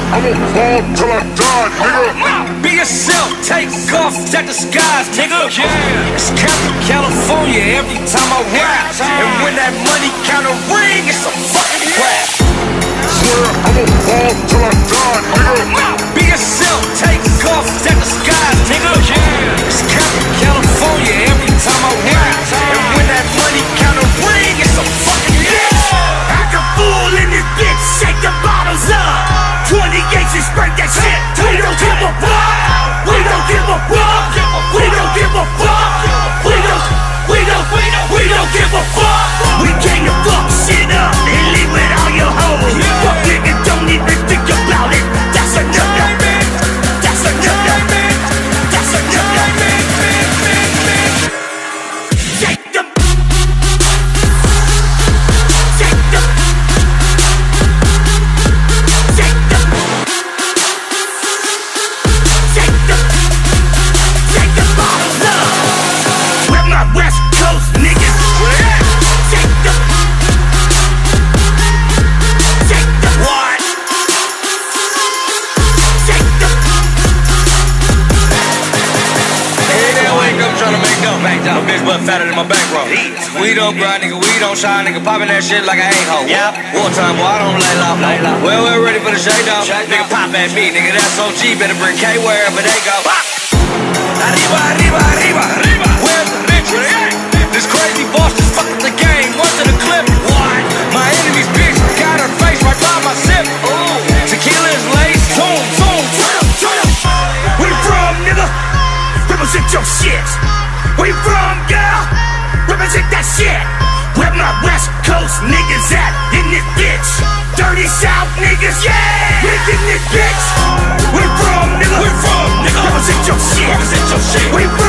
I'ma fall till I die, nigga. Be yourself, take off that disguise, nigga. Yeah. It's Captain California every time I rap. And when that money counter ring, it's a fucking clap. Swear I'ma fall till I die, nigga. Be yourself, take off that disguise, nigga. Yeah. It's Captain California every time I rap. And when that money counter ring, it's a fucking clap. Act a fool in this bitch, shake the bottles up. 28 and spray that shit. We don't give a fuck. We don't give a fuck. We don't give a fuck. We don't give a fuck. We came to fuck shit up and leave with all your hoes. Fuck nigga, don't even think about it. That's enough. That's enough. That's enough. Shake them. Shake them. Shake them. Shake them. Shake the bottles up. Where my West Coast niggas? Shake them. Shake them. What? Shake them. Hey, there wake up tryna make dough. My bitch butt fatter than my bankroll. We don't grind, nigga, we don't shine, nigga, poppin' that shit like I ain't hoe. Yeah. Wartime, boy, I don't lay low. Well, we're ready for the shade off. Nigga, pop at me, nigga, that's OG. Better bring K wherever they go. Arriba, arriba, arriba, arriba. Where's the bitches? This crazy boss just fucked up the game. Once in a clip. What? My enemy's bitch got her face right by my sip. Ooh. Tequila is laced. Zoom, zoom, Turn up. Where you from, nigga? Represent your shit. Where you from, girl? Represent that shit. Where my West Coast niggas at in this bitch? Dirty South niggas, yeah. We in this bitch. Where you from, nigga? Where you from, nigga? Represent your shit. Represent your shit. Where you